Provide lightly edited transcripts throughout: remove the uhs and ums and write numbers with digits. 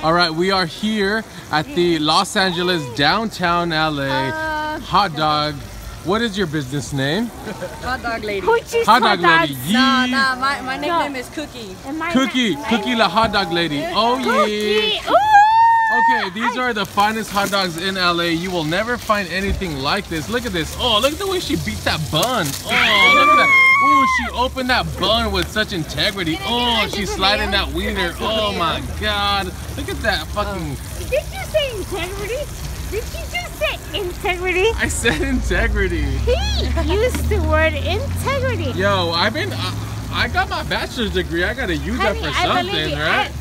All right, we are here at the Los Angeles downtown LA hot dog. What is your business name? Hot dog lady. Hot dog lady. No, my nickname is Cookie. Cookie la hot dog lady. Oh yeah. Okay, these are the finest hot dogs in LA. You will never find anything like this. Look at this. Oh, look at the way she beat that bun. Oh, look at that. Oh, she opened that bun with such integrity. Oh, she's sliding that wiener. Oh my God. Look at that fucking. Did you say integrity? Did you just say integrity? I said integrity. He used the word integrity. Yo, I got my bachelor's degree. I gotta use that for something, right?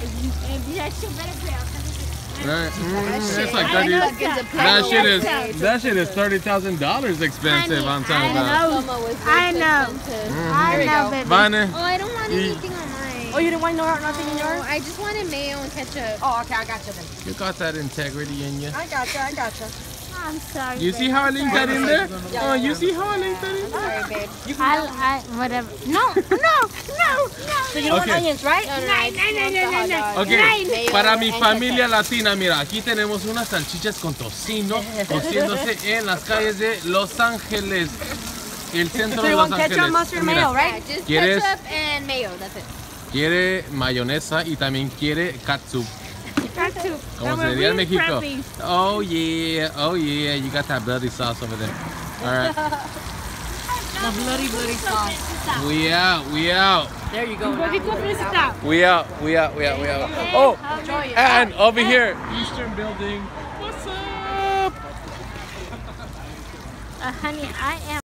Right. It's like 30. That shit is $30,000 expensive. I'm talking about. I know, baby. Vane. Oh, I don't want anything on mine. Oh, you didn't want nothing in yours? I just wanted mayo and ketchup. Oh, okay, I got you then. You got that integrity in you. I got you. I'm sorry. You see how I linked that in there? Oh, you see how I linked that in there? Sorry, babe. Whatever. No. So you want onions, right? No. Okay, para mi familia latina, mira, aquí tenemos unas salchichas con tocino cociéndose en las calles de Los Ángeles, el centro de Los Ángeles. Ketchup, mustard, mayo, right? Just ¿Quieres? ketchup and mayo, that's it. Quiere mayonesa y también quiere catsup. Como se diría en México. Oh yeah, you got that bloody sauce over there. All right. The bloody sauce. We out. There you go. We out. Oh, and over here, Eastern Building. What's up? Honey, I am.